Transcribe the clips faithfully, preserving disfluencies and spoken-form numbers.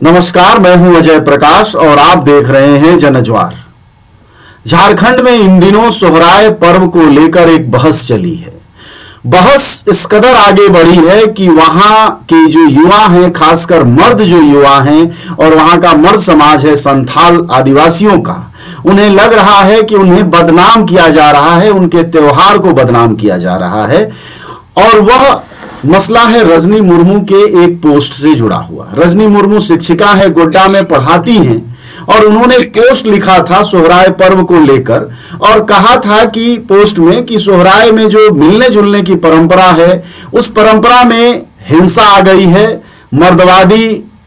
नमस्कार, मैं हूं अजय प्रकाश और आप देख रहे हैं जनज्वार। झारखंड में इन दिनों सोहराय पर्व को लेकर एक बहस चली है। बहस इस कदर आगे बढ़ी है कि वहां के जो युवा हैं, खासकर मर्द जो युवा हैं और वहां का मर्द समाज है संथाल आदिवासियों का, उन्हें लग रहा है कि उन्हें बदनाम किया जा रहा है, उनके त्योहार को बदनाम किया जा रहा है। और वह मसला है रजनी मुर्मू के एक पोस्ट से जुड़ा हुआ। रजनी मुर्मू शिक्षिका है, गोड्डा में पढ़ाती हैं और उन्होंने पोस्ट लिखा था सोहराय पर्व को लेकर और कहा था कि पोस्ट में कि सोहराय में जो मिलने जुलने की परंपरा है उस परंपरा में हिंसा आ गई है, मर्दवादी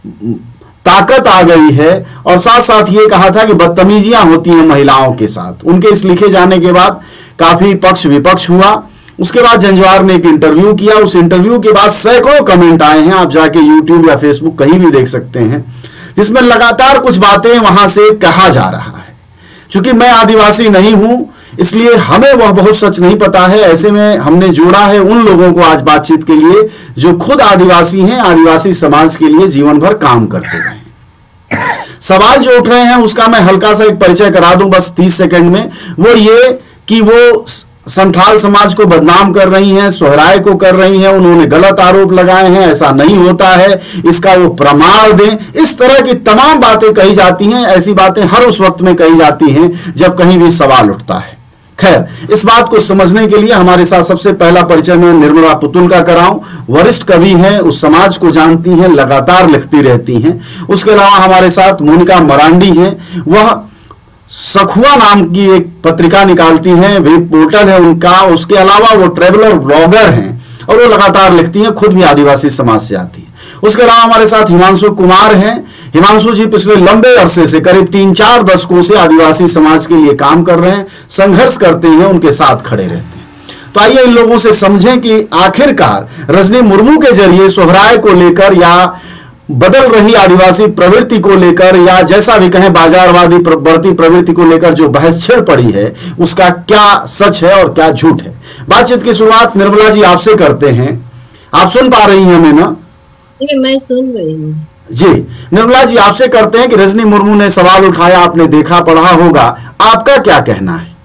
ताकत आ गई है और साथ साथ ये कहा था कि बदतमीजियां होती हैं महिलाओं के साथ। उनके इस लिखे जाने के बाद काफी पक्ष विपक्ष हुआ। उसके बाद जनज्वार ने एक इंटरव्यू किया। उस इंटरव्यू के बाद सैकड़ों कमेंट आए हैं, आप जाके यूट्यूब या फेसबुक कहीं भी देख सकते हैं, जिसमें लगातार कुछ बातें वहां से कहा जा रहा है। चूंकि मैं आदिवासी नहीं हूं इसलिए हमें वह बहुत सच नहीं पता है। ऐसे में हमने जोड़ा है उन लोगों को आज बातचीत के लिए जो खुद आदिवासी हैं, आदिवासी समाज के लिए जीवन भर काम करते रहे। सवाल जो उठ रहे हैं उसका मैं हल्का सा एक परिचय करा दूं बस तीस सेकंड में। वो ये कि वो संथाल समाज को बदनाम कर रही हैं, सोहराय को कर रही हैं, उन्होंने गलत आरोप लगाए हैं, ऐसा नहीं होता है, इसका वो प्रमाण दें। इस तरह की तमाम बातें कही जाती हैं। ऐसी बातें हर उस वक्त में कही जाती हैं जब कहीं भी सवाल उठता है। खैर, इस बात को समझने के लिए हमारे साथ सबसे पहला परिचय मैं निर्मला पुतुल का कराऊं। वरिष्ठ कवि हैं, उस समाज को जानती हैं, लगातार लिखती रहती हैं। उसके अलावा हमारे साथ मोनिका मरांडी हैं, वह सखुआ नाम की एक पत्रिका निकालती हैं, वेब पोर्टल है उनका। उसके अलावा वो ट्रेवलर ब्लॉगर हैं और वो लगातार लिखती हैं, खुद भी आदिवासी समाज से आती है। उसके अलावा हमारे साथ हिमांशु कुमार हैं। हिमांशु जी पिछले लंबे अरसे से, करीब तीन चार दशकों से आदिवासी समाज के लिए काम कर रहे हैं, संघर्ष करते हैं, उनके साथ खड़े रहते हैं। तो आइए इन लोगों से समझें कि आखिरकार रजनी मुर्मू के जरिए सोहराय को लेकर या बदल रही आदिवासी प्रवृत्ति को लेकर या जैसा भी कहें बाजारवादी बढ़ती प्रवृत्ति को लेकर जो बहस छिड़ पड़ी है उसका क्या सच है और क्या झूठ है। बातचीत की शुरुआत निर्मला जी आपसे करते हैं। आप सुन पा रही हैं हमें ना? जी, मैं सुन रही हूँ। जी, निर्मला जी आपसे करते हैं कि रजनी मुर्मू ने सवाल उठाया, आपने देखा पढ़ा होगा, आपका क्या कहना है?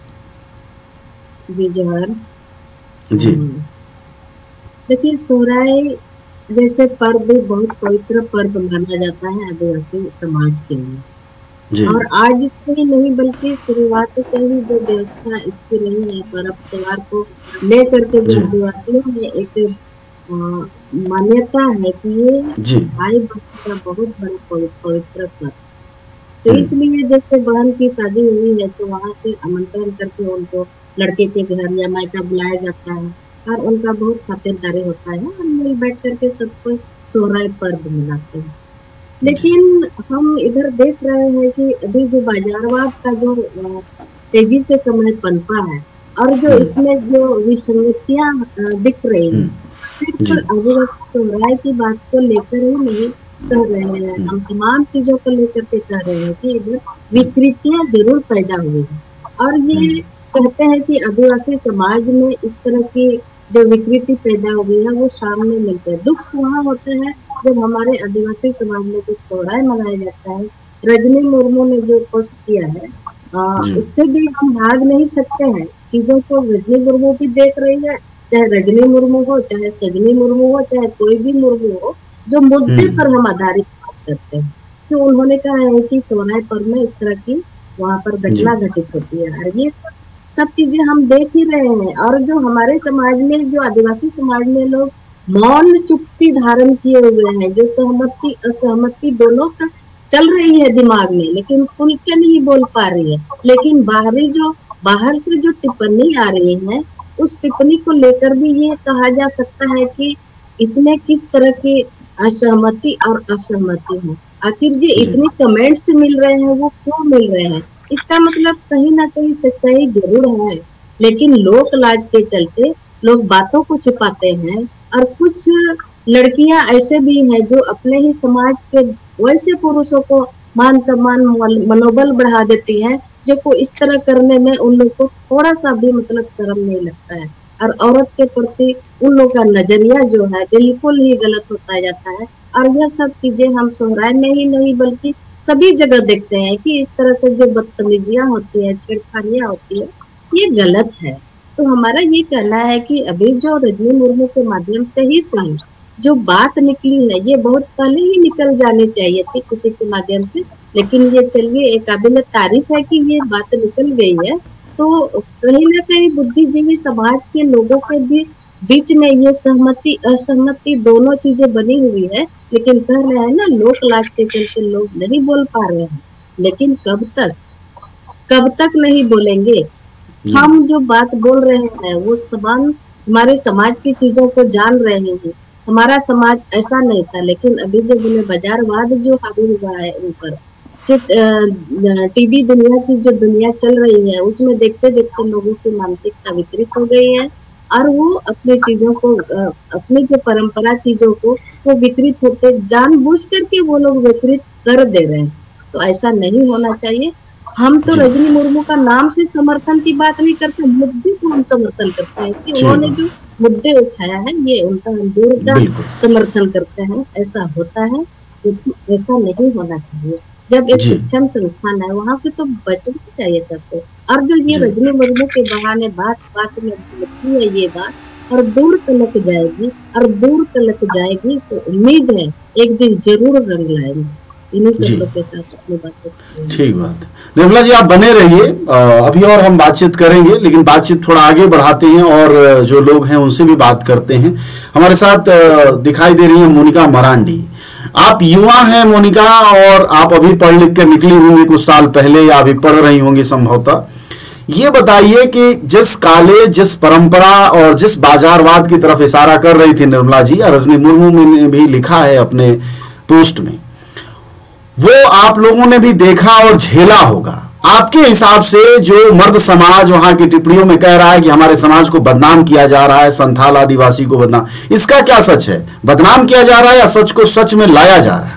जी जोहर। जी देखिए, सोहराय जैसे पर्व भी बहुत पवित्र पर्व माना जाता है आदिवासी समाज के लिए। और आज से ही नहीं बल्कि शुरुआत से ही जो व्यवस्था इसकी रही है पर्व त्योहार को लेकर के जो आदिवासियों में एक मान्यता है कि ये भाई बहन का बहुत बड़ा पवित्र पर्व। तो इसलिए जैसे बहन की शादी हुई है तो वहाँ से आमंत्रण करके उनको लड़के के घर या मायका बुलाया जाता है और उनका बहुत खातिरदारी होता है और मिल बैठ करके सबको सोहराय पर्व मनाते हैं। लेकिन हम इधर देख रहे हैं कि अभी जो बाजारवाद का जो तेजी से समय पनपा है और जो इसमें जो विसंगतियां दिख रही हैं, सिर्फ आदिवासी सोहराय की बात को लेकर ही नहीं कह रहे हैं, हम तमाम चीजों को लेकर के कह रहे हैं कि इधर विकृतियां जरूर पैदा हुई है। और ये कहते हैं कि आदिवासी समाज में इस तरह की जो विकृति पैदा हुई है वो सामने मिलते हैं। दुख वहाँ होता है जब हमारे आदिवासी समाज में जब सोहराय मनाया जाता है। रजनी मुर्मू ने जो पोस्ट किया है आ, उससे भी हम भाग नहीं सकते हैं। चीजों को रजनी मुर्मू भी देख रही है, चाहे रजनी मुर्मू हो, चाहे सजनी मुर्मू हो, चाहे कोई भी मुर्मू हो, जो मुद्दे पर हम आधारित बात करते हैं। तो उन्होंने कहा है कि सोहराय पर्व में इस तरह की वहाँ पर घटना घटित होती है और ये सब चीजें हम देख ही रहे हैं। और जो हमारे समाज में, जो आदिवासी समाज में लोग मौन चुप्पी धारण किए हुए हैं, जो सहमति असहमति दोनों का चल रही है दिमाग में, लेकिन खुल के नहीं बोल पा रही है। लेकिन बाहरी जो बाहर से जो टिप्पणी आ रही है उस टिप्पणी को लेकर भी ये कहा जा सकता है कि इसमें किस तरह की असहमति और असहमति है। आखिर जो इतने कमेंट्स मिल रहे हैं वो क्यों मिल रहे हैं? इसका मतलब कहीं ना कहीं सच्चाई जरूर है, लेकिन लोक लाज के चलते लोग बातों को छिपाते हैं। और कुछ लड़कियां ऐसे भी हैं जो अपने ही समाज के वैसे पुरुषों को मान सम्मान मनोबल बढ़ा देती हैं, जो को इस तरह करने में उन लोग को थोड़ा सा भी मतलब शर्म नहीं लगता है। और औरत के प्रति उन लोग का नजरिया जो है बिल्कुल ही गलत होता जाता है। और यह सब चीजें हम सोहराय में ही नहीं बल्कि सभी जगह देखते हैं कि इस तरह से जो बदतमीजियां होती है, छेड़खानियां होती है, ये गलत है। तो हमारा ये कहना है कि अभी जो रजनी मुर्मू के माध्यम से ही सही जो बात निकली है, ये बहुत पहले ही निकल जानी चाहिए थी किसी के माध्यम से, लेकिन ये चलिए एक काबिल तारीफ है कि ये बात निकल गई है। तो कहीं ना कहीं बुद्धिजीवी समाज के लोगों के भी बीच में ये सहमति असहमति दोनों चीजें बनी हुई है, लेकिन कह रहे हैं ना लोक लाज के चलते लोग नहीं बोल पा रहे हैं। लेकिन कब तक कब तक नहीं बोलेंगे? हम जो बात बोल रहे हैं वो समान हमारे समाज की चीजों को जान रहे हैं। हमारा समाज ऐसा नहीं था, लेकिन अभी जो बोले बाजारवाद जो हावी हुआ है ऊपर, जो टीवी दुनिया की जो दुनिया चल रही है उसमें देखते देखते लोगों की मानसिकता विकृत हो गई है और वो अपनी चीजों को अपनी जो परंपरा चीजों को वो विकृत होते जानबूझ करके वो लोग विकृत कर दे रहे हैं। तो ऐसा नहीं होना चाहिए। हम तो रजनी मुर्मू का नाम से समर्थन की बात नहीं करते, मुद्दे को हम समर्थन करते हैं कि उन्होंने जो मुद्दे उठाया है ये उनका हम जोरदार समर्थन करते हैं। ऐसा होता है, ऐसा नहीं होना चाहिए। जब एक शिक्षण संस्थान है वहां से तो बचना चाहिए सबको। और जो ये रजनी मुर्मू के बहाने बात बात में बोलती है ये बात और दूर तलक जाएगी और दूर तलक जाएगी, तो उम्मीद है एक दिन जरूर रंग लाएंगे। इन्हीं सब लोग के साथ अपनी बातें। ठीक बात। निर्मला जी आप बने रहिए, अभी और हम बातचीत करेंगे, लेकिन बातचीत थोड़ा आगे बढ़ाते हैं और जो लोग हैं उनसे भी बात करते हैं। हमारे साथ दिखाई दे रही है मोनिका मरांडी। आप युवा हैं मोनिका, और आप अभी पढ़ लिख कर निकली होंगी कुछ साल पहले या अभी पढ़ रही होंगी संभवतः। ये बताइए कि जिस काले, जिस परंपरा और जिस बाजारवाद की तरफ इशारा कर रही थी निर्मला जी, और रजनी मुर्मू ने भी लिखा है अपने पोस्ट में, वो आप लोगों ने भी देखा और झेला होगा। आपके हिसाब से जो मर्द समाज वहां की टिप्पणियों में कह रहा है कि हमारे समाज को बदनाम किया जा रहा है, संथाल आदिवासी को बदनाम, इसका क्या सच है? बदनाम किया जा रहा है या सच को सच में लाया जा रहा है?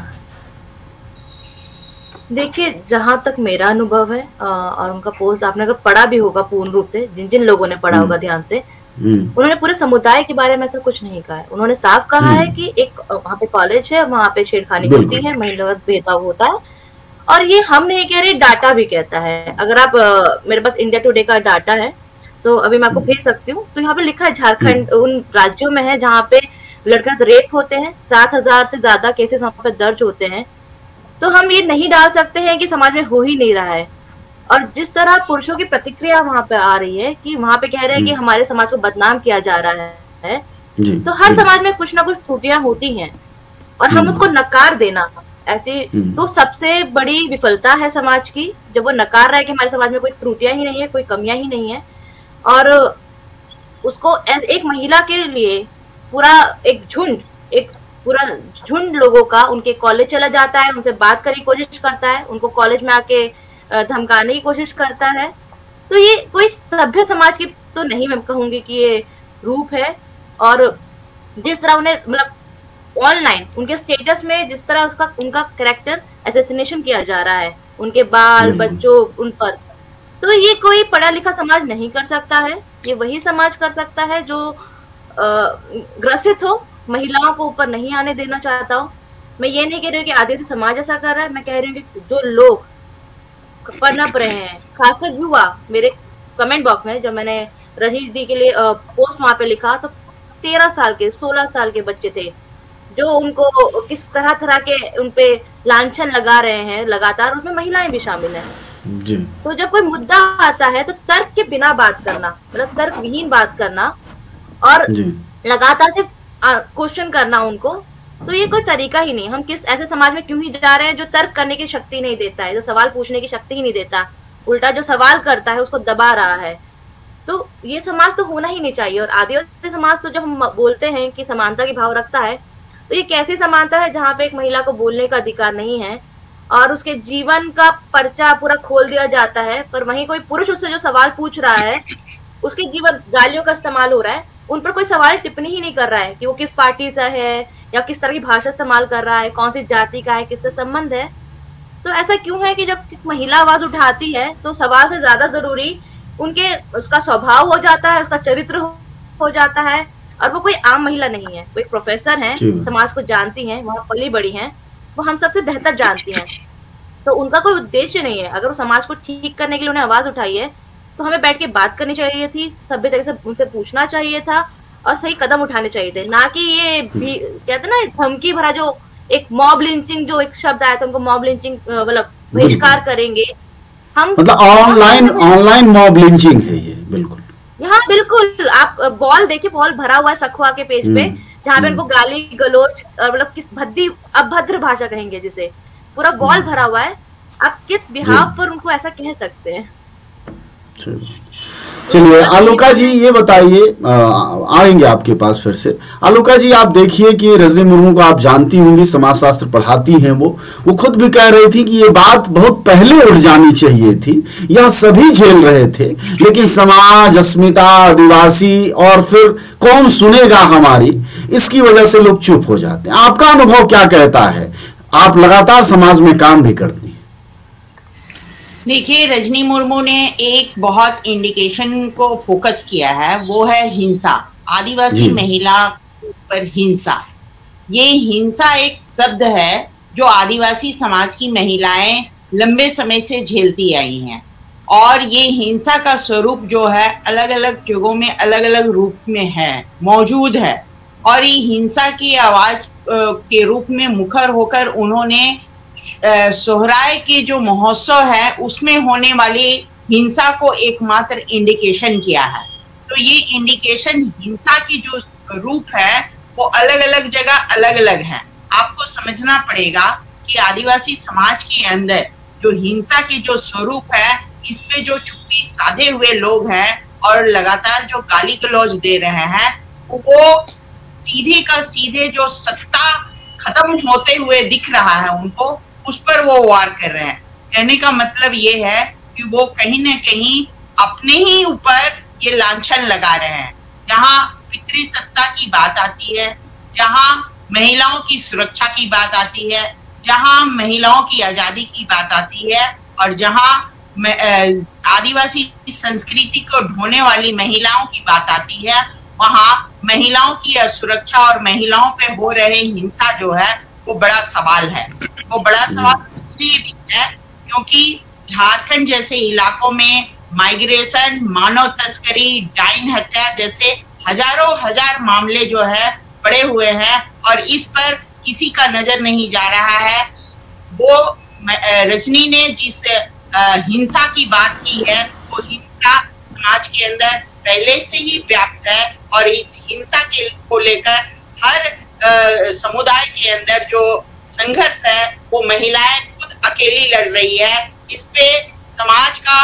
देखिए, जहां तक मेरा अनुभव है और उनका पोस्ट आपने अगर पढ़ा भी होगा पूर्ण रूप से, जिन जिन लोगों ने पढ़ा होगा ध्यान से, उन्होंने पूरे समुदाय के बारे में ऐसा कुछ नहीं कहा है। उन्होंने साफ कहा है कि एक वहाँ पे कॉलेज है, वहाँ पे छेड़खानी होती है, महिलागत भेदभाव होता है, और ये हम नहीं कह रहे, डाटा भी कहता है। अगर आप आ, मेरे पास इंडिया टुडे का डाटा है तो अभी मैं आपको भेज सकती हूँ। तो यहाँ पे लिखा है झारखंड उन राज्यों में है जहाँ पे लड़कियों रेप होते हैं, सात हजार से ज्यादा केसेस वहाँ पे दर्ज होते हैं। तो हम ये नहीं डाल सकते हैं कि समाज में हो ही नहीं रहा है। और जिस तरह पुरुषों की प्रतिक्रिया वहां पे आ रही है कि वहां पे कह रहे हैं कि हमारे समाज को बदनाम किया जा रहा है, तो हर समाज में कुछ ना कुछ त्रुटियां होती हैं और हम उसको नकार देना ऐसी तो सबसे बड़ी विफलता है समाज की, जब वो नकार रहा है कि हमारे समाज में कोई त्रुटियां ही नहीं है, कोई कमियां ही नहीं है। और उसको एक महिला के लिए पूरा एक झुंड एक पूरा झुंड लोगों का उनके कॉलेज चला जाता है, उनसे बात करने की कोशिश करता है, उनको कॉलेज में आके धमकाने की कोशिश करता है। तो ये कोई सभ्य समाज की तो नहीं मैं कहूंगी कि ये रूप है। और जिस तरह उन्हें मतलब ऑनलाइन उनके स्टेटस में जिस तरह उसका उनका कैरेक्टर असैसिनेशन किया जा रहा है, उनके बाल बच्चों उन पर, तो ये कोई पढ़ा लिखा समाज नहीं कर सकता है। ये वही समाज कर सकता है जो ग्रसित हो, महिलाओं को ऊपर नहीं आने देना चाहता हो। मैं ये नहीं कह रही हूँ कि आदिवासी समाज ऐसा कर रहा है, मैं कह रही हूँ कि जो लोग पनप रहे हैं, खासकर युवा, मेरे कमेंट बॉक्स में जब मैंने रजनी दी के लिए पोस्ट वहां पे लिखा तो तेरह साल के सोलह साल के बच्चे थे जो उनको किस तरह तरह के उनपे लांछन लगा रहे हैं लगातार, उसमें महिलाएं भी शामिल हैं जी। तो जब कोई मुद्दा आता है तो तर्क के बिना बात करना, मतलब तर्क विहीन बात करना और लगातार सिर्फ क्वेश्चन करना उनको, तो ये कोई तरीका ही नहीं। हम किस ऐसे समाज में क्यों ही जा रहे हैं जो तर्क करने की शक्ति नहीं देता है, जो सवाल पूछने की शक्ति ही नहीं देता, उल्टा जो सवाल करता है उसको दबा रहा है। तो ये समाज तो होना ही नहीं चाहिए। और आदिवासी समाज तो जब हम बोलते हैं कि समानता की भाव रखता है, तो ये कैसी समानता है जहाँ पे एक महिला को बोलने का अधिकार नहीं है और उसके जीवन का पर्चा पूरा खोल दिया जाता है, पर वहीं कोई पुरुष उससे जो सवाल पूछ रहा है उसके जीवन गालियों का इस्तेमाल हो रहा है, उन पर कोई सवाल टिप्पणी ही नहीं कर रहा है कि वो किस पार्टी से है या किस तरह की भाषा इस्तेमाल कर रहा है, कौन सी जाति का है, किससे संबंध है। तो ऐसा क्यों है कि जब महिला आवाज उठाती है तो सवाल से ज्यादा जरूरी उनके उसका स्वभाव हो जाता है, उसका चरित्र हो जाता है और वो कोई आम महिला नहीं है, वो एक प्रोफेसर हैं, समाज को जानती हैं, वहाँ पली बड़ी हैं, वो हम सबसे बेहतर जानती हैं। तो उनका कोई उद्देश्य नहीं है, अगर वो समाज को ठीक करने के लिए उन्हें आवाज उठाई है तो हमें बैठ के बात करनी चाहिए थी, सभ्य तरीके से उनसे पूछना चाहिए था और सही कदम उठाने चाहिए थे, ना कि ये भी कहते ना धमकी भरा जो एक मॉब लिंचिंग, जो एक शब्द आया था उनको मॉब लिंचिंग, मतलब बहिष्कार करेंगे हम, मतलब ऑनलाइन ऑनलाइन मॉब लिंचिंग है ये। बिल्कुल, हाँ बिल्कुल, आप बॉल देखिए, बॉल भरा हुआ है सखुआ के पेज पे, जहाँ पे उनको गाली गलोच और मतलब किस भद्दी अभद्र भाषा कहेंगे जिसे, पूरा बॉल भरा हुआ है, आप किस बिहाव पर उनको ऐसा कह सकते हैं। चलिए आलूका जी ये बताइए, आएंगे आपके पास फिर से। आलूका जी आप देखिए कि रजनी मुर्मू को आप जानती होंगी, समाजशास्त्र पढ़ाती हैं वो वो खुद भी कह रही थी कि ये बात बहुत पहले उठ जानी चाहिए थी, यह सभी झेल रहे थे, लेकिन समाज, अस्मिता, आदिवासी और फिर कौन सुनेगा हमारी, इसकी वजह से लोग चुप हो जाते हैं। आपका अनुभव क्या कहता है? आप लगातार समाज में काम भी करती हैं। देखिए, रजनी मुर्मू ने एक बहुत इंडिकेशन को फोकस किया है, वो है हिंसा, आदिवासी महिला पर हिंसा। ये हिंसा एक शब्द है जो आदिवासी समाज की महिलाएं लंबे समय से झेलती आई हैं, और ये हिंसा का स्वरूप जो है अलग अलग जगहों में अलग अलग रूप में है, मौजूद है, और ये हिंसा की आवाज के रूप में मुखर होकर उन्होंने सोहराय के जो महोत्सव है उसमें होने वाली हिंसा को एकमात्र इंडिकेशन किया है। तो ये इंडिकेशन हिंसा की जो रूप है वो अलग अलग जगह अलग अलग है। आपको समझना पड़ेगा कि आदिवासी समाज के अंदर जो हिंसा के जो स्वरूप है, इस पे जो छुपी साधे हुए लोग हैं और लगातार जो गाली गलौज दे रहे हैं, वो सीधे का सीधे जो सत्ता खत्म होते हुए दिख रहा है उनको, उस पर वो वार कर रहे हैं। कहने का मतलब ये है कि वो कहीं ना कहीं अपने ही ऊपर ये लांछन लगा रहे हैं। जहां पितृ सत्ता की बात आती है, जहां महिलाओं की सुरक्षा की बात आती है, जहां महिलाओं की आजादी की बात आती है, और जहां आदिवासी संस्कृति को ढोने वाली महिलाओं की बात आती है, वहां महिलाओं की सुरक्षा और महिलाओं पे हो रहे हिंसा जो है वो बड़ा सवाल है। वो बड़ा सवाल इसलिए भी है क्योंकि झारखंड जैसे इलाकों में माइग्रेशन, मानव तस्करी, डाइन हत्या जैसे हजारों हजार मामले जो है पड़े हुए हैं, और इस पर किसी का नजर नहीं जा रहा है। वो रजनी ने जिस हिंसा की बात की है, वो हिंसा समाज के अंदर पहले से ही व्याप्त है, और इस हिंसा के को लेकर हर समुदाय के अंदर जो संघर्ष है वो महिलाएं खुद अकेली लड़ रही है। इस पे समाज का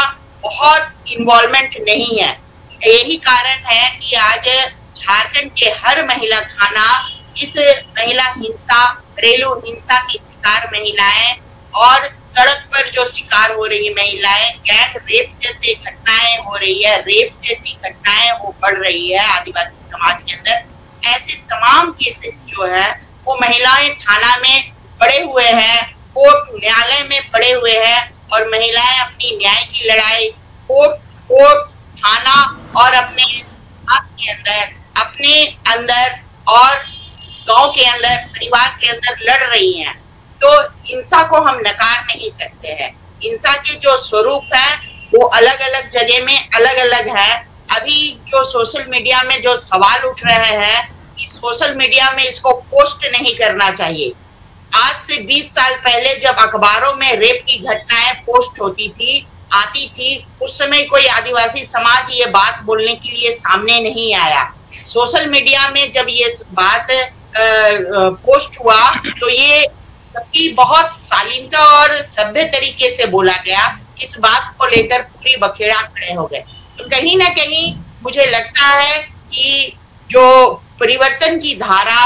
बहुत इन्वॉल्वमेंट नहीं है। यही कारण है कि आज झारखंड के हर महिला थाना इस महिला हिंसा, घरेलू हिंसा की शिकार महिलाएं और सड़क पर जो शिकार हो रही महिलाएं, गैंग रेप जैसी घटनाएं हो रही है, रेप जैसी घटनाएं वो बढ़ रही है आदिवासी समाज के अंदर। ऐसे तमाम केसेस जो है वो महिलाएं थाना में पड़े हुए हैं, कोर्ट न्यायालय में पड़े हुए हैं, और महिलाएं अपनी न्याय की लड़ाई कोर्ट कोर्ट थाना और अपने आप के अंदर, अपने अंदर और गांव के अंदर, परिवार के अंदर लड़ रही हैं। तो हिंसा को हम नकार नहीं सकते हैं। हिंसा के जो स्वरूप है वो अलग अलग जगह में अलग अलग है। अभी जो सोशल मीडिया में जो सवाल उठ रहे हैं कि सोशल मीडिया में इसको पोस्ट नहीं करना चाहिए। आज से बीस साल पहले जब अखबारों में रेप की घटनाएं पोस्ट होती थी, आती थी, उस समय कोई आदिवासी समाज ये बात बोलने के लिए सामने नहीं आया। सोशल मीडिया में जब ये बात आ, आ, पोस्ट हुआ तो ये सबकी बहुत शालीनता और सभ्य तरीके से बोला गया। इस बात को लेकर पूरी बखेड़ा खड़े हो गए। तो कहीं ना कहीं मुझे लगता है कि जो परिवर्तन की धारा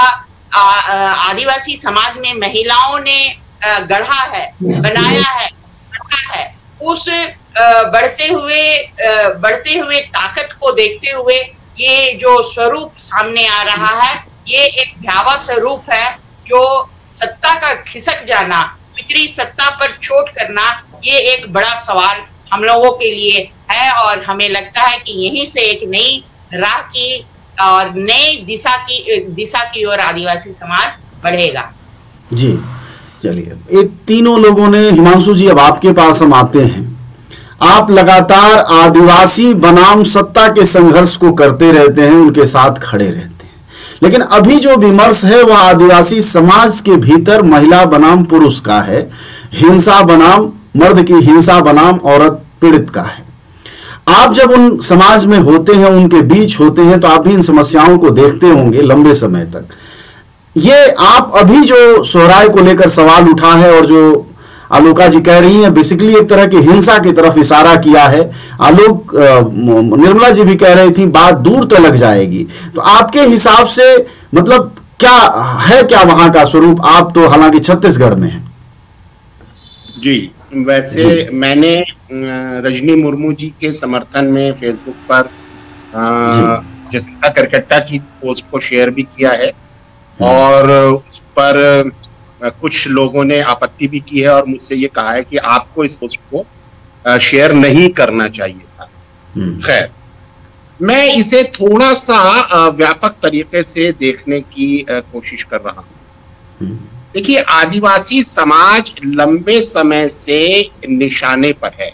आदिवासी समाज में महिलाओं ने गढ़ा है, बनाया है, गढ़ा है, उस बढ़ते हुए बढ़ते हुए ताकत को देखते हुए ये जो स्वरूप सामने आ रहा है, ये एक भयावह स्वरूप है। जो सत्ता का खिसक जाना, पितरी सत्ता पर चोट करना, ये एक बड़ा सवाल हम लोगों के लिए है, और हमें लगता है कि यहीं से एक नई राह की और नए दिशा की दिशा की ओर आदिवासी समाज बढ़ेगा। जी चलिए, एक तीनों लोगों ने, हिमांशु जी अब आपके पास हम आते हैं। आप लगातार आदिवासी बनाम सत्ता के संघर्ष को करते रहते हैं, उनके साथ खड़े रहते हैं, लेकिन अभी जो विमर्श है वह आदिवासी समाज के भीतर महिला बनाम पुरुष का है, हिंसा बनाम मर्द की हिंसा बनाम औरत पीड़ित का है। आप जब उन समाज में होते हैं, उनके बीच होते हैं, तो आप भी इन समस्याओं को देखते होंगे लंबे समय तक। ये आप अभी जो सोहराय को लेकर सवाल उठा है और जो आलोका जी कह रही हैं, बेसिकली एक तरह की हिंसा की तरफ इशारा किया है। आलोक निर्मला जी भी कह रही थी बात दूर तक जाएगी, तो आपके हिसाब से मतलब क्या है, क्या वहां का स्वरूप? आप तो हालांकि छत्तीसगढ़ में हैं। जी, वैसे जी। मैंने रजनी मुर्मू जी के समर्थन में फेसबुक पर जसिंता करकट्टा की पोस्ट को शेयर भी किया है और उस पर कुछ लोगों ने आपत्ति भी की है और मुझसे ये कहा है कि आपको इस पोस्ट को शेयर नहीं करना चाहिए था। खैर, मैं इसे थोड़ा सा व्यापक तरीके से देखने की कोशिश कर रहा हूं। देखिए, आदिवासी समाज लंबे समय से निशाने पर है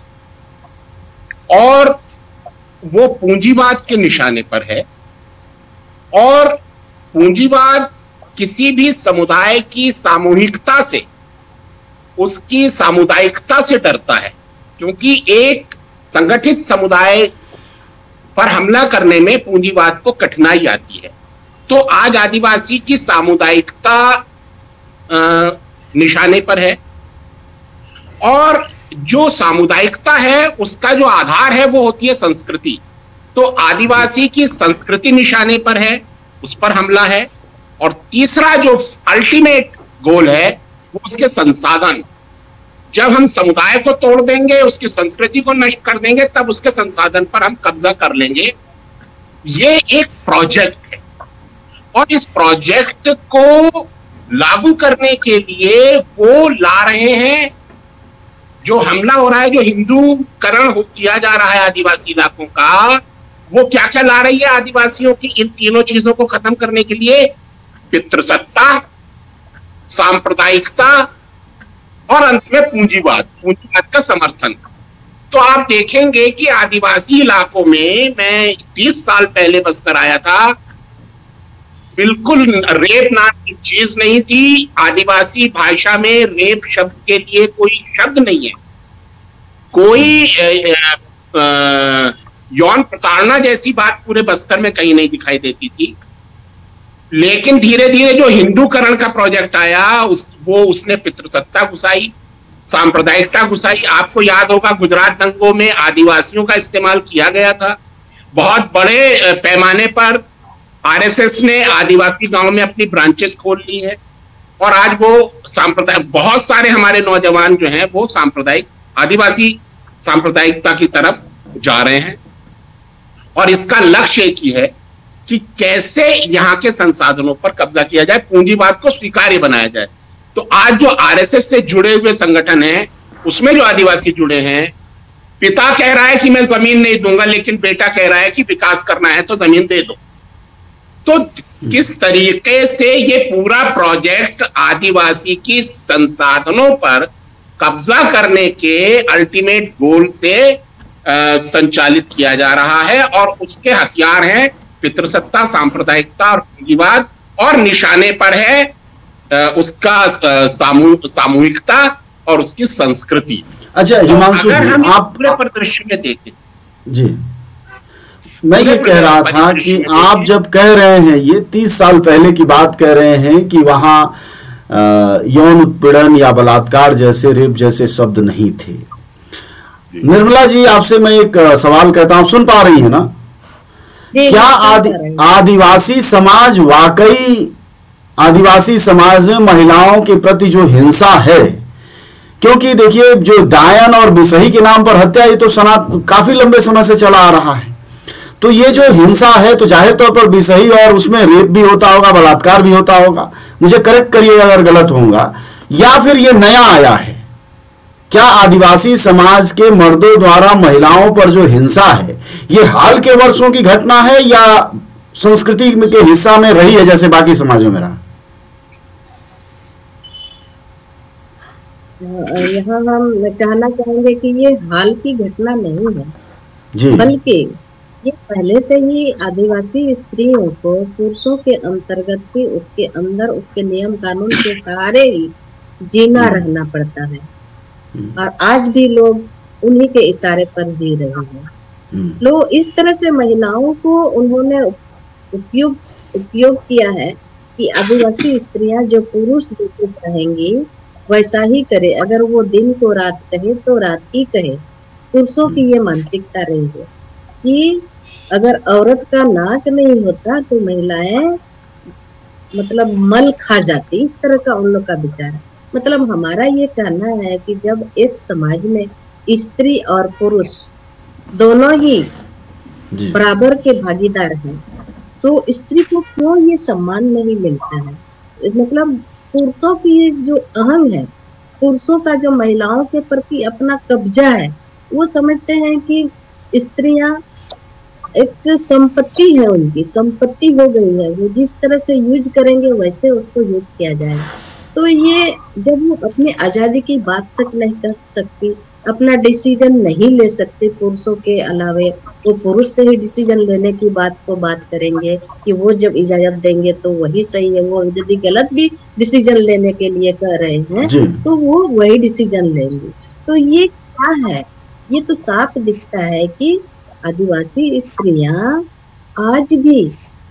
और वो पूंजीवाद के निशाने पर है और पूंजीवाद किसी भी समुदाय की सामूहिकता से, उसकी सामुदायिकता से डरता है, क्योंकि एक संगठित समुदाय पर हमला करने में पूंजीवाद को कठिनाई आती है। तो आज आदिवासी की सामुदायिकता निशाने पर है और जो सामुदायिकता है उसका जो आधार है वो होती है संस्कृति। तो आदिवासी की संस्कृति निशाने पर है, उस पर हमला है। और तीसरा जो अल्टीमेट गोल है वो उसके संसाधन। जब हम समुदाय को तोड़ देंगे, उसकी संस्कृति को नष्ट कर देंगे, तब उसके संसाधन पर हम कब्जा कर लेंगे। ये एक प्रोजेक्ट है और इस प्रोजेक्ट को लागू करने के लिए वो ला रहे हैं, जो हमला हो रहा है, जो हिंदूकरण किया जा रहा है आदिवासी इलाकों का, वो क्या क्या ला रही है आदिवासियों की इन तीनों चीजों को खत्म करने के लिए? पितृसत्ता, सांप्रदायिकता और अंत में पूंजीवाद, पूंजीवाद का समर्थन। तो आप देखेंगे कि आदिवासी इलाकों में, मैं तीस साल पहले बस्तर आया था, बिल्कुल रेप नाम की चीज नहीं थी। आदिवासी भाषा में रेप शब्द के लिए कोई शब्द नहीं है। कोई यौन प्रताड़ना जैसी बात पूरे बस्तर में कहीं नहीं दिखाई देती थी। लेकिन धीरे धीरे जो हिंदूकरण का प्रोजेक्ट आया, उस वो उसने पितृसत्ता घुसाई, सांप्रदायिकता घुसाई। आपको याद होगा गुजरात दंगों में आदिवासियों का इस्तेमाल किया गया था। बहुत बड़े पैमाने पर आरएसएस ने आदिवासी गांव में अपनी ब्रांचेस खोल ली है और आज वो सांप्रदायिक, बहुत सारे हमारे नौजवान जो हैं वो सांप्रदायिक, आदिवासी सांप्रदायिकता की तरफ जा रहे हैं। और इसका लक्ष्य एक ही है कि कैसे यहाँ के संसाधनों पर कब्जा किया जाए, पूंजीवाद को स्वीकार्य बनाया जाए। तो आज जो आरएसएस से जुड़े हुए संगठन हैं, उसमें जो आदिवासी जुड़े हैं, पिता कह रहा है कि मैं जमीन नहीं दूंगा, लेकिन बेटा कह रहा है कि विकास करना है तो जमीन दे दो। तो किस तरीके से ये पूरा प्रोजेक्ट आदिवासी की संसाधनों पर कब्जा करने के अल्टीमेट गोल से आ, संचालित किया जा रहा है, और उसके हथियार हैं पितृसत्ता, सांप्रदायिकता और पूंजीवाद, और निशाने पर है आ, उसका सामू, सामूहिकता और उसकी संस्कृति। अच्छा हिमांशु, अगर हम आप पूरे परिदृश्य में देखें, जी मैं ये कह रहा था कि आप जब कह रहे हैं, ये तीस साल पहले की बात कह रहे हैं कि वहां यौन उत्पीड़न या बलात्कार जैसे, रेप जैसे शब्द नहीं थे। निर्मला जी, आपसे मैं एक सवाल कहता हूं, सुन पा रही है ना? क्या आदि आदिवासी समाज वाकई, आदिवासी समाज में महिलाओं के प्रति जो हिंसा है, क्योंकि देखिए जो डायन और बिसही के नाम पर हत्या, ये तो सनात काफी लंबे समय से चला आ रहा है। तो ये जो हिंसा है, तो जाहिर तौर पर बिसही और उसमें रेप भी होता होगा, बलात्कार भी होता होगा, मुझे करेक्ट करिएगा अगर गलत होऊंगा, या फिर ये नया आया है? क्या आदिवासी समाज के मर्दों द्वारा महिलाओं पर जो हिंसा है, ये हाल के वर्षों की घटना है या संस्कृति के हिस्सा में रही है जैसे बाकी समाजों में रहा? यहाँ हम कहना चाहेंगे कि ये हाल की घटना नहीं है जी, बल्कि ये पहले से ही आदिवासी स्त्रियों को पुरुषों के अंतर्गत ही उसके अंदर उसके नियम कानून के सहारे ही जीना रहना पड़ता है, और आज भी लोग उन्हीं के इशारे पर जी रहे हैं। लोग इस तरह से महिलाओं को उन्होंने उपयोग उपयोग किया है कि आदिवासी स्त्रियां जो पुरुष जैसे चाहेंगी वैसा ही करे, अगर वो दिन को रात कहे तो रात ही कहे। पुरुषों की ये मानसिकता रही है कि अगर औरत का नाक नहीं होता तो महिलाएं मतलब मल खा जाती, इस तरह का उन लोग का विचार है। मतलब हमारा ये कहना है कि जब एक समाज में स्त्री और पुरुष दोनों ही बराबर के भागीदार हैं तो स्त्री को क्यों ये सम्मान नहीं मिलता है? मतलब पुरुषों की जो अहंग है, पुरुषों का जो महिलाओं के प्रति अपना कब्जा है, वो समझते हैं कि स्त्रियां एक संपत्ति है, उनकी संपत्ति हो गई है, वो जिस तरह से यूज करेंगे वैसे उसको यूज किया जाएगा। तो ये जब वो अपनी आजादी की बात तक नहीं कर सकती, अपना डिसीजन नहीं ले सकते पुरुषों के अलावे, वो पुरुष से ही डिसीजन लेने की बात को बात करेंगे कि वो जब इजाजत देंगे तो वही सही है, वो यदि गलत भी डिसीजन लेने के लिए कह रहे हैं तो वो वही डिसीजन लेंगे। तो ये क्या है? ये तो साफ दिखता है कि आदिवासी स्त्रियां आज भी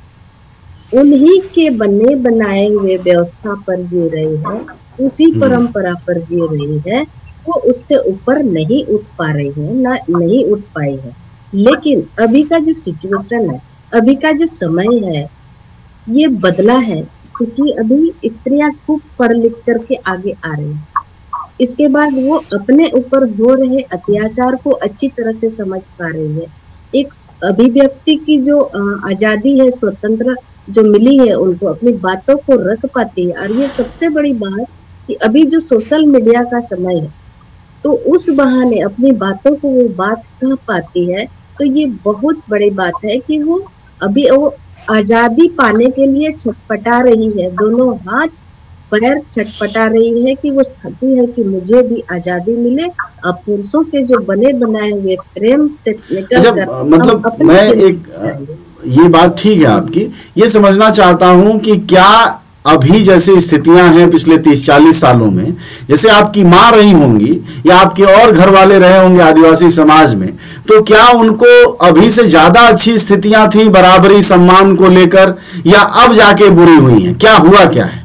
उन्हीं के बने बनाए हुए व्यवस्था पर जी रही है, उसी परंपरा पर जी रही है, वो उससे ऊपर नहीं उठ पा रही है, ना नहीं उठ पाई है। लेकिन अभी का जो सिचुएशन है, अभी का जो समय है, ये बदला है क्योंकि अभी स्त्रियां खूब पढ़ लिख करके आगे आ रही हैं। इसके बाद वो अपने ऊपर हो रहे अत्याचार को अच्छी तरह से समझ पा रही है। एक अभिव्यक्ति की जो आजादी है, स्वतंत्र जो मिली है, उनको अपनी बातों को रख पाती है। और ये सबसे बड़ी बात कि अभी जो सोशल मीडिया का समय है तो उस बहाने अपनी बातों को वो बात कह पाती है। तो ये बहुत बड़ी बात है कि वो अभी वो आजादी पाने के लिए छटपटा रही है, दोनों हाथ पैर छटपटा रही है कि वो चाहती है कि मुझे भी आजादी मिले। अब पुरुषों के जो बने बनाए हुए प्रेम से निकल कर मतलब मैं एक ये बात ठीक है आपकी, ये समझना चाहता हूं कि क्या अभी जैसे स्थितियां हैं पिछले तीस चालीस सालों में, जैसे आपकी माँ रही होंगी या आपके और घर वाले रहे होंगे आदिवासी समाज में, तो क्या उनको अभी से ज्यादा अच्छी स्थितियां थी बराबरी सम्मान को लेकर, या अब जाके बुरी हुई हैं? क्या हुआ क्या है?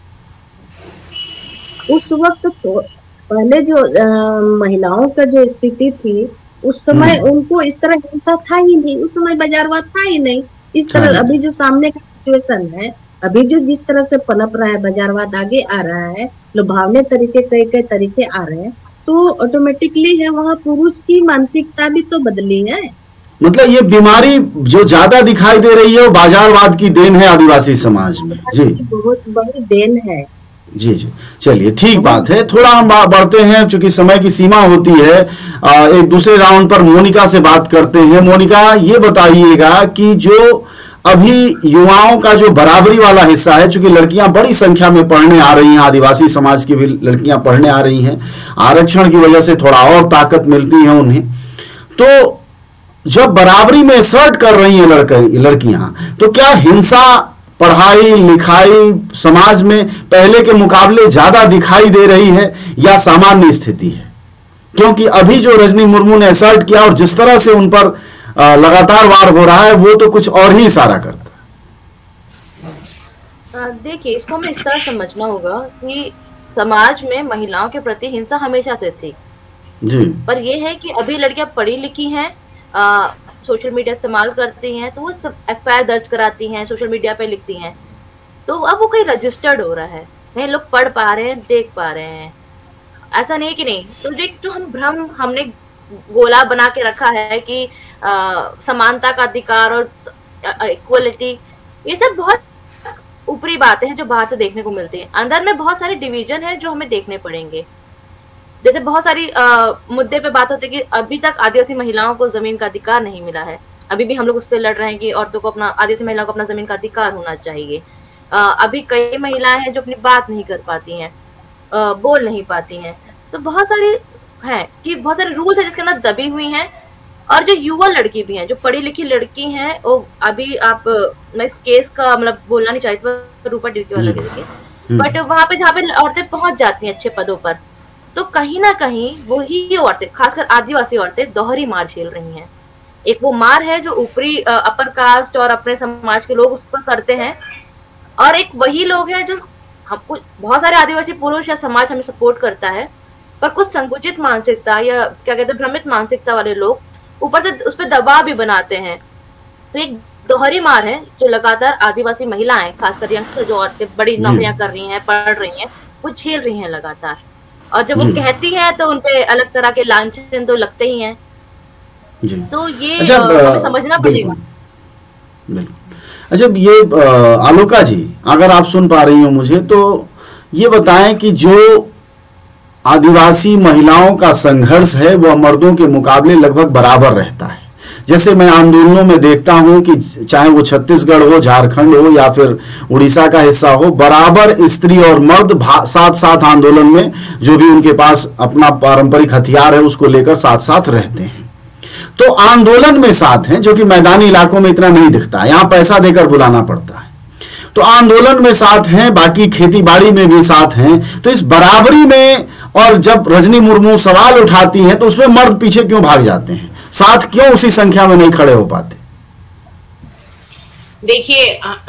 उस वक्त तो पहले जो आ, महिलाओं का जो स्थिति थी उस समय उनको इस तरह हिंसा था ही नहीं, उस समय बाजारवाद था ही नहीं इस तरह। अभी जो सामने का सिचुएशन है, अभी जो जिस तरह से पनप रहा है, बाजारवाद आगे आ रहा है, लुभावने तरीके कई कई तरीके आ रहे हैं, तो ऑटोमेटिकली है वहाँ पुरुष की मानसिकता भी तो बदली है। मतलब ये बीमारी जो ज्यादा दिखाई दे रही है वो बाजारवाद की देन है आदिवासी समाज में। जी, बहुत बड़ी देन है। जी जी, चलिए ठीक बात है। थोड़ा हम बढ़ते हैं, चूंकि समय की सीमा होती है। एक दूसरे राउंड पर मोनिका से बात करते हैं। मोनिका, ये बताइएगा कि जो अभी युवाओं का जो बराबरी वाला हिस्सा है, चूंकि लड़कियां बड़ी संख्या में पढ़ने आ रही हैं, आदिवासी समाज की भी लड़कियां पढ़ने आ रही हैं, आरक्षण की वजह से थोड़ा और ताकत मिलती है उन्हें, तो जब बराबरी में सर्ट कर रही हैं लड़के लड़कियां, तो क्या हिंसा पढ़ाई लिखाई समाज में पहले के मुकाबले ज्यादा दिखाई दे रही है या सामान्य स्थिति है? क्योंकि अभी जो रजनी मुर्मू ने असर्ट किया और जिस तरह से उन पर लगातार वार हो रहा है, वो तो कुछ और ही इशारा करता है। देखिए, इसको हमें इस तरह समझना होगा कि समाज में महिलाओं के प्रति हिंसा हमेशा से थी जी, पर यह है कि अभी लड़कियां पढ़ी लिखी हैं, सोशल मीडिया इस्तेमाल करती हैं, तो वो एफ आई आर दर्ज कराती हैं, सोशल मीडिया पे लिखती हैं, तो अब वो कहीं रजिस्टर्ड हो रहा है, कहीं लोग पढ़ पा रहे हैं, देख पा रहे हैं। ऐसा नहीं कि नहीं। तो जो जो हम भ्रम हमने गोला बना के रखा है कि आ, समानता का अधिकार और इक्वलिटी, ये सब बहुत ऊपरी बातें हैं जो बाहर से देखने को मिलती हैं। अंदर में बहुत सारे डिवीजन है जो हमें देखने पड़ेंगे। जैसे बहुत सारी आ, मुद्दे पे बात होती है कि अभी तक आदिवासी महिलाओं को जमीन का अधिकार नहीं मिला है, अभी भी हम लोग उस पर लड़ रहे हैं कि औरतों को अपना, आदिवासी महिलाओं को अपना जमीन का अधिकार होना चाहिए। आ, अभी कई महिलाएं हैं जो अपनी बात नहीं कर पाती हैं, आ, बोल नहीं पाती हैं। तो बहुत सारी हैं कि बहुत सारे रूल्स हैं जिसके अंदर दबी हुई हैं। और जो युवा लड़की भी हैं, जो पढ़ी लिखी लड़की हैं, वो अभी आप, मैं इस केस का मतलब बोलना नहीं चाहती पर ऊपर ड्यूटी वाला देखिए, बट वहां पे जहाँ पे औरतें पहुंच जाती हैं अच्छे पदों पर, तो कहीं ना कहीं वही औरतें, खासकर आदिवासी औरतें, दोहरी मार झेल रही हैं। एक वो मार है जो ऊपरी अपर कास्ट और अपने समाज के लोग उसको करते हैं, और एक वही लोग हैं जो हमको, बहुत सारे आदिवासी पुरुष या समाज हमें सपोर्ट करता है, पर कुछ संकुचित मानसिकता या क्या कहते हैं भ्रमित मानसिकता वाले लोग ऊपर से उस पर दबाव भी बनाते हैं। तो एक दोहरी मार है जो लगातार आदिवासी महिलाएं, खासकर यंगस्टर जो औरतें बड़ी नौकरियां कर रही हैं, पढ़ रही हैं, वो झेल रही हैं लगातार। और जब वो कहती हैं तो उनपे अलग तरह के लांछन तो लगते ही हैं। तो ये अच्छा, हमें समझना पड़ेगा। अच्छा, ये आलोका जी, अगर आप सुन पा रही हो मुझे, तो ये बताएं कि जो आदिवासी महिलाओं का संघर्ष है वह मर्दों के मुकाबले लगभग बराबर रहता है। जैसे मैं आंदोलनों में देखता हूं कि चाहे वो छत्तीसगढ़ हो, झारखंड हो या फिर उड़ीसा का हिस्सा हो, बराबर स्त्री और मर्द साथ साथ आंदोलन में जो भी उनके पास अपना पारंपरिक हथियार है उसको लेकर साथ साथ रहते हैं। तो आंदोलन में साथ हैं, जो कि मैदानी इलाकों में इतना नहीं दिखता है, यहां पैसा देकर बुलाना पड़ता है। तो आंदोलन में साथ हैं, बाकी खेती बाड़ी में भी साथ हैं। तो इस बराबरी में, और जब रजनी मुर्मू सवाल उठाती हैं तो उसमें मर्द पीछे क्यों भाग जाते हैं, साथ क्यों उसी संख्या में नहीं खड़े हो पाते? देखिए,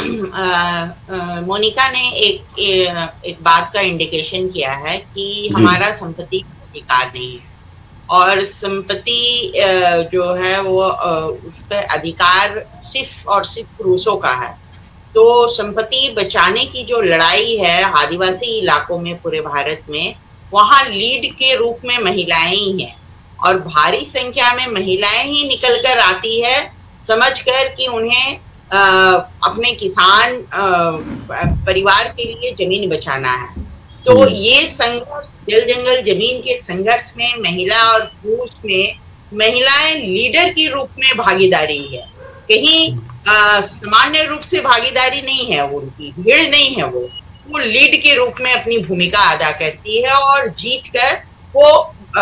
मोनिका ने एक एक बात का इंडिकेशन किया है कि हमारा संपत्ति का अधिकार नहीं है, और संपत्ति जो है वो उस पर अधिकार सिर्फ और सिर्फ पुरुषों का है। तो संपत्ति बचाने की जो लड़ाई है आदिवासी इलाकों में, पूरे भारत में, वहाँ लीड के रूप में महिलाएं ही हैं, और भारी संख्या में महिलाएं ही निकल कर आती है, समझकर कि उन्हें आ, अपने किसान आ, परिवार के लिए जमीन बचाना है। तो ये संघर्ष, जल जंगल जमीन के संघर्ष में महिला और पुरुष में महिलाएं लीडर के रूप में भागीदारी है, कहीं सामान्य रूप से भागीदारी नहीं है, उनकी भीड़ नहीं है, वो वो लीड के रूप में अपनी भूमिका अदा करती है और जीत कर वो आ...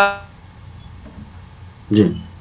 जी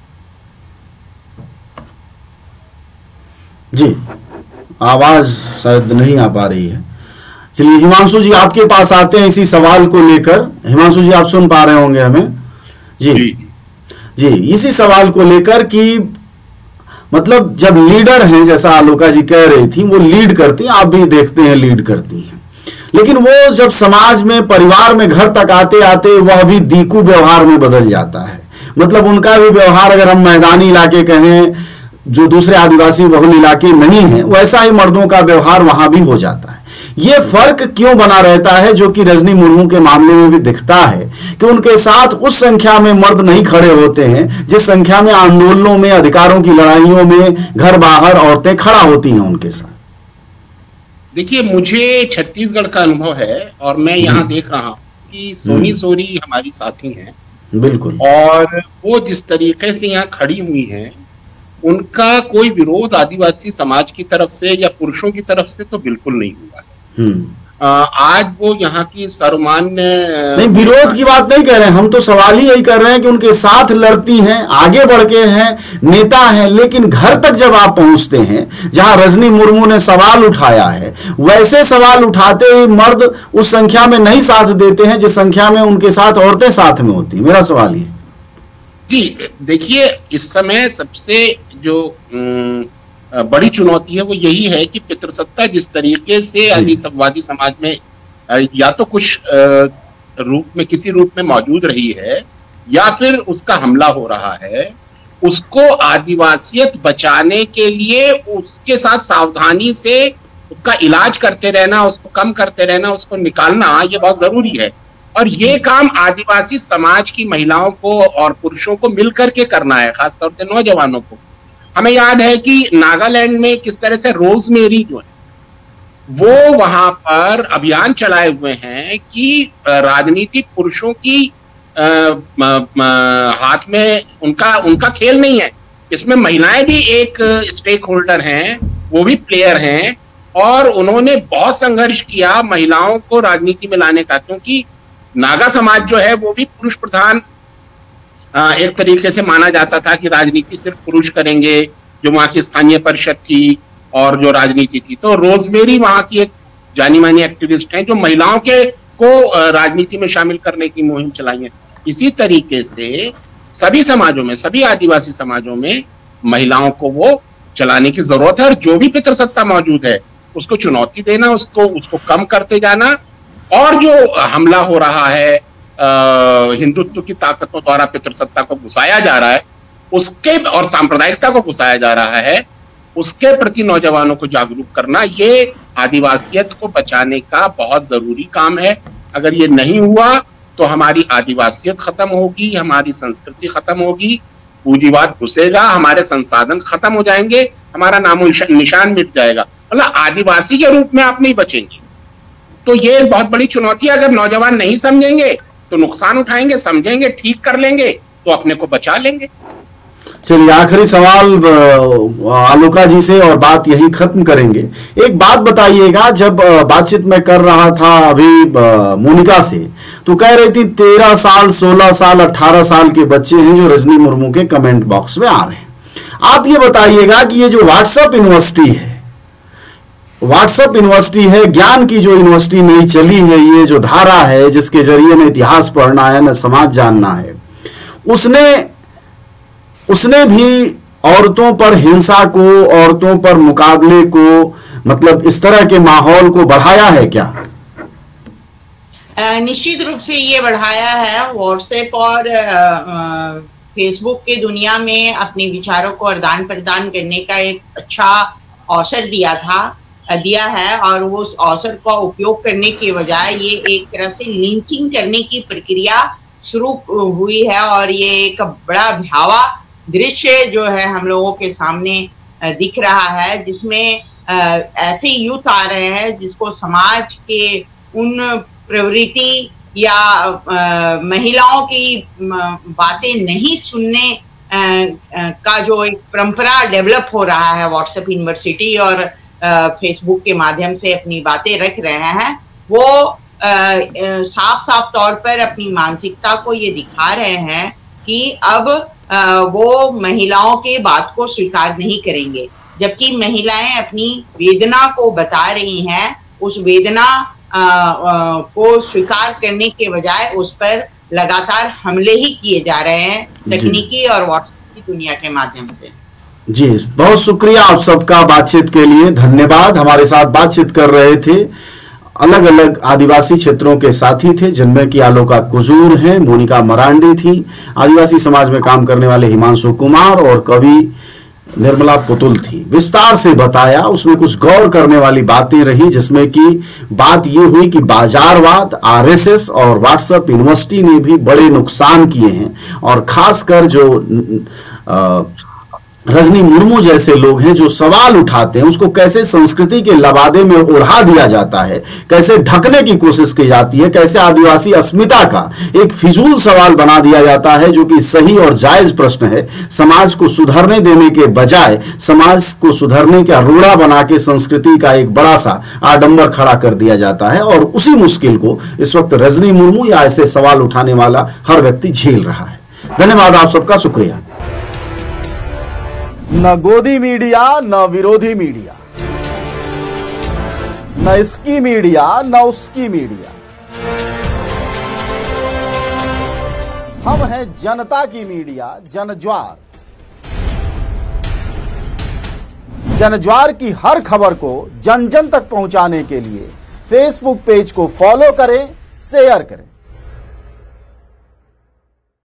जी आवाज शायद नहीं आ पा रही है। चलिए हिमांशु जी आपके पास आते हैं इसी सवाल को लेकर। हिमांशु जी आप सुन पा रहे होंगे हमें? जी जी, जी इसी सवाल को लेकर कि मतलब जब लीडर हैं, जैसा आलोका जी कह रही थी, वो लीड करती हैं, आप भी देखते हैं लीड करती हैं, लेकिन वो जब समाज में, परिवार में, घर तक आते आते वह भी दीकू व्यवहार में बदल जाता है। मतलब उनका भी व्यवहार, अगर हम मैदानी इलाके कहें जो दूसरे आदिवासी बहुल इलाके नहीं हैं, वैसा ही मर्दों का व्यवहार वहां भी हो जाता है। ये फर्क क्यों बना रहता है, जो कि रजनी मुर्मू के मामले में भी दिखता है कि उनके साथ उस संख्या में मर्द नहीं खड़े होते हैं जिस संख्या में आंदोलनों में, अधिकारों की लड़ाइयों में घर बाहर औरतें खड़ा होती हैं उनके साथ? देखिए, मुझे छत्तीसगढ़ का अनुभव है और मैं यहाँ देख रहा हूँ कि सोनी सोरी हमारी साथी हैं, बिल्कुल, और वो जिस तरीके से यहाँ खड़ी हुई हैं, उनका कोई विरोध आदिवासी समाज की तरफ से या पुरुषों की तरफ से तो बिल्कुल नहीं हुआ है। आ, आज वो यहाँ की सर्वमान्य, नहीं, विरोध की बात नहीं कर रहे हैं हम, तो सवाल ही यही कर रहे हैं कि उनके साथ लड़ती हैं, आगे बढ़ के हैं, नेता हैं, लेकिन घर तक जब आप पहुंचते हैं जहां रजनी मुर्मू ने सवाल उठाया है, वैसे सवाल उठाते ही मर्द उस संख्या में नहीं साथ देते हैं जिस संख्या में उनके साथ औरतें साथ में होती। मेरा सवाल ये जी, देखिए, इस समय सबसे जो बड़ी चुनौती है वो यही है कि पितृसत्ता जिस तरीके से आदिवासी समाज में या तो कुछ रूप में, किसी रूप में मौजूद रही है, या फिर उसका हमला हो रहा है, उसको आदिवासियत बचाने के लिए उसके साथ सावधानी से उसका इलाज करते रहना, उसको कम करते रहना, उसको निकालना, ये बहुत जरूरी है। और ये काम आदिवासी समाज की महिलाओं को और पुरुषों को मिलकर के करना है, खासतौर से नौजवानों को। हमें याद है कि नागालैंड में किस तरह से रोजमेरी जो है वो वहां पर अभियान चलाए हुए हैं कि राजनीतिक पुरुषों की आ, आ, आ, हाथ में उनका उनका खेल नहीं है, इसमें महिलाएं भी एक स्टेक होल्डर हैं, वो भी प्लेयर हैं, और उन्होंने बहुत संघर्ष किया महिलाओं को राजनीति में लाने का, क्योंकि नागा समाज जो है वो भी पुरुष प्रधान एक तरीके से माना जाता था कि राजनीति सिर्फ पुरुष करेंगे, जो वहां की स्थानीय परिषद थी और जो राजनीति थी। तो रोजमेरी वहां की एक जानी मानी एक्टिविस्ट हैं जो महिलाओं के को राजनीति में शामिल करने की मुहिम चलाई है। इसी तरीके से सभी समाजों में, सभी आदिवासी समाजों में महिलाओं को वो चलाने की जरूरत है, और जो भी पितृसत्ता मौजूद है उसको चुनौती देना, उसको उसको कम करते जाना, और जो हमला हो रहा है हिंदुत्व की ताकतों द्वारा पितृसत्ता को घुसाया जा रहा है उसके, और सांप्रदायिकता को घुसाया जा रहा है, उसके प्रति नौजवानों को जागरूक करना, ये आदिवासियत को बचाने का बहुत जरूरी काम है। अगर ये नहीं हुआ तो हमारी आदिवासियत खत्म होगी, हमारी संस्कृति खत्म होगी, पूंजीवाद घुसेगा, हमारे संसाधन खत्म हो जाएंगे, हमारा नामो निशान मिट जाएगा, मतलब आदिवासी के रूप में आप नहीं बचेंगे। तो ये बहुत बड़ी चुनौती है। अगर नौजवान नहीं समझेंगे तो नुकसान उठाएंगे, समझेंगे, ठीक कर लेंगे तो अपने को बचा लेंगे। चलिए आखिरी सवाल आलोका जी से और बात यही खत्म करेंगे। एक बात बताइएगा, जब बातचीत में कर रहा था अभी मोनिका से, तो कह रही थी तेरह साल, सोलह साल, अठारह साल के बच्चे हैं जो रजनी मुर्मू के कमेंट बॉक्स में आ रहे हैं। आप ये बताइएगा कि ये जो व्हाट्सएप यूनिवर्सिटी है, व्हाट्सएप यूनिवर्सिटी है, ज्ञान की जो यूनिवर्सिटी नई चली है, ये जो धारा है जिसके जरिए न इतिहास पढ़ना है न समाज जानना है, उसने उसने भी औरतों पर हिंसा को, औरतों पर मुकाबले को, मतलब इस तरह के माहौल को बढ़ाया है क्या? निश्चित रूप से ये बढ़ाया है। व्हाट्सएप और फेसबुक के दुनिया में अपने विचारों को आदान प्रदान करने का एक अच्छा अवसर दिया था दिया है, और वो उस अवसर का उपयोग करने के बजाय ये एक तरह से लिंचिंग करने की प्रक्रिया शुरू हुई है। और ये एक बड़ा भयावह दृश्य जो है हम लोगों के सामने दिख रहा है, जिसमें ऐसे यूथ आ रहे हैं जिसको समाज के उन प्रवृत्ति या आ, महिलाओं की बातें नहीं सुनने आ, आ, का जो एक परंपरा डेवलप हो रहा है, व्हाट्सएप यूनिवर्सिटी और फेसबुक के माध्यम से अपनी बातें रख रहे हैं, वो साफ साफ तौर पर अपनी मानसिकता को ये दिखा रहे हैं कि अब आ, वो महिलाओं के बात को स्वीकार नहीं करेंगे, जबकि महिलाएं अपनी वेदना को बता रही हैं। उस वेदना आ, आ, को स्वीकार करने के बजाय उस पर लगातार हमले ही किए जा रहे हैं तकनीकी और व्हाट्सएप की दुनिया के माध्यम से। जी बहुत शुक्रिया आप सबका बातचीत के लिए, धन्यवाद। हमारे साथ बातचीत कर रहे थे अलग अलग आदिवासी क्षेत्रों के साथी थे, जिनमें की आलोका कुजूर हैं, मोनिका मरांडी थी, आदिवासी समाज में काम करने वाले हिमांशु कुमार और कवि निर्मला पुतुल थी। विस्तार से बताया, उसमें कुछ गौर करने वाली बातें रही, जिसमें कि बात ये हुई कि बाजारवाद, आरएसएस और व्हाट्सएप यूनिवर्सिटी ने भी बड़े नुकसान किए हैं, और खासकर जो आ, रजनी मुर्मू जैसे लोग हैं जो सवाल उठाते हैं, उसको कैसे संस्कृति के लबादे में ओढ़ा दिया जाता है, कैसे ढकने की कोशिश की जाती है, कैसे आदिवासी अस्मिता का एक फिजूल सवाल बना दिया जाता है, जो कि सही और जायज प्रश्न है। समाज को सुधरने देने के बजाय समाज को सुधरने का रोड़ा बना के संस्कृति का एक बड़ा सा आडंबर खड़ा कर दिया जाता है, और उसी मुश्किल को इस वक्त रजनी मुर्मू या ऐसे सवाल उठाने वाला हर व्यक्ति झेल रहा है। धन्यवाद आप सबका, शुक्रिया। न गोदी मीडिया, न विरोधी मीडिया, न इसकी मीडिया न उसकी मीडिया, हम हैं जनता की मीडिया, जनज्वार। जनज्वार की हर खबर को जन जन तक पहुंचाने के लिए फेसबुक पेज को फॉलो करें, शेयर करें।